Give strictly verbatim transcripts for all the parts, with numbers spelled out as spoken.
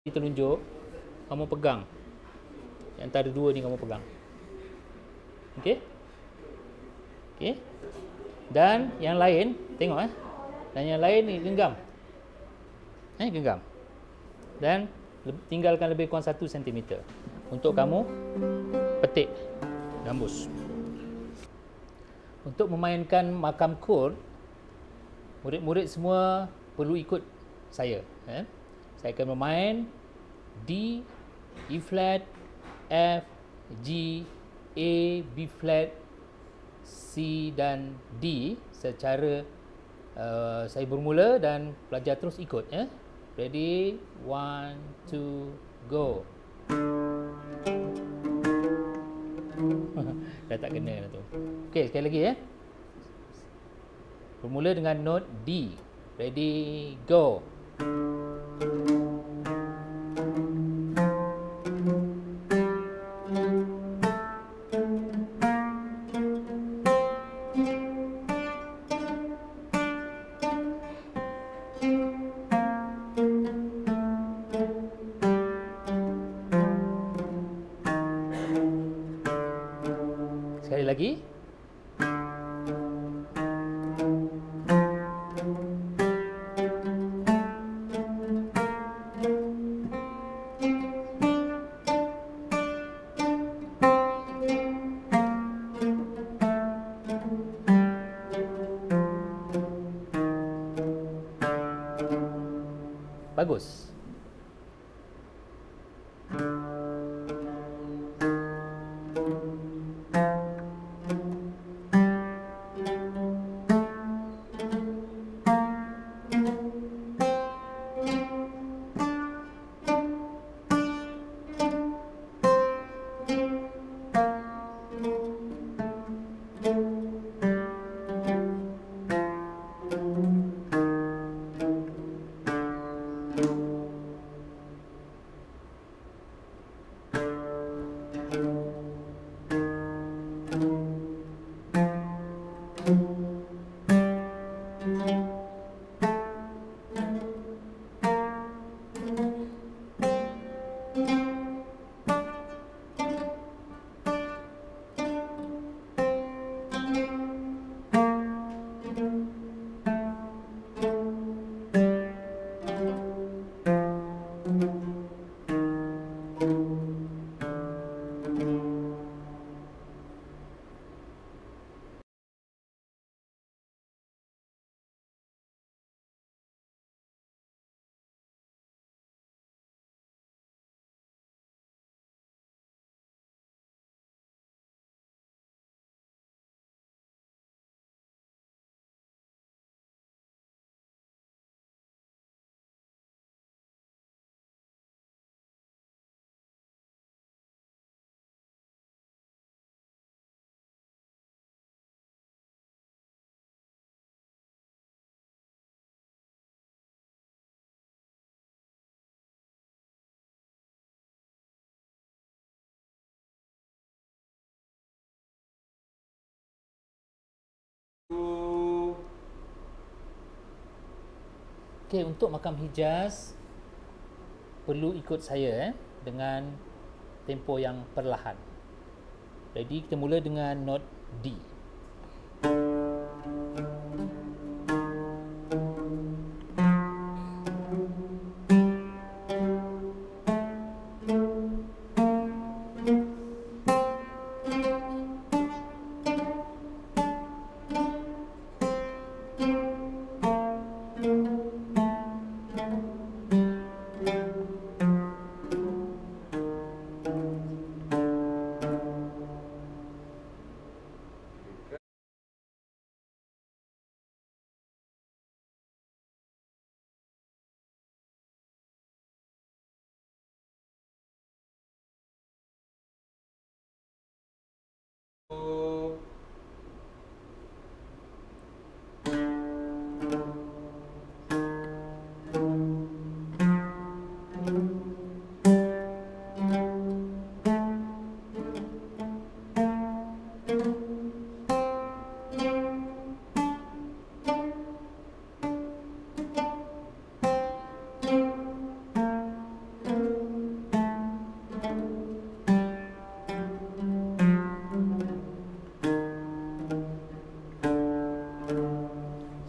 Telunjuk, kamu pegang. Di antara dua ni kamu pegang. Okey? Okey? Dan yang lain, tengok eh. Dan yang lain ni genggam. Eh, genggam. Dan tinggalkan lebih kurang satu sentimeter untuk kamu petik gambus. Untuk memainkan makam kod, murid-murid semua perlu ikut saya. Eh? Saya akan bermain D, E flat, F, G, A, B flat, C dan D secara uh, saya bermula dan pelajar terus ikut. Eh? Ready? One, two, go. Dah tak kena dah tu. Okey, sekali lagi ya. Bermula dengan note D. Ready, go. Sekali lagi. Bagus. Okey, untuk makam Hijaz perlu ikut saya eh, dengan tempo yang perlahan. Jadi kita mula dengan note D.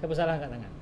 Siapa salah angkat tangan?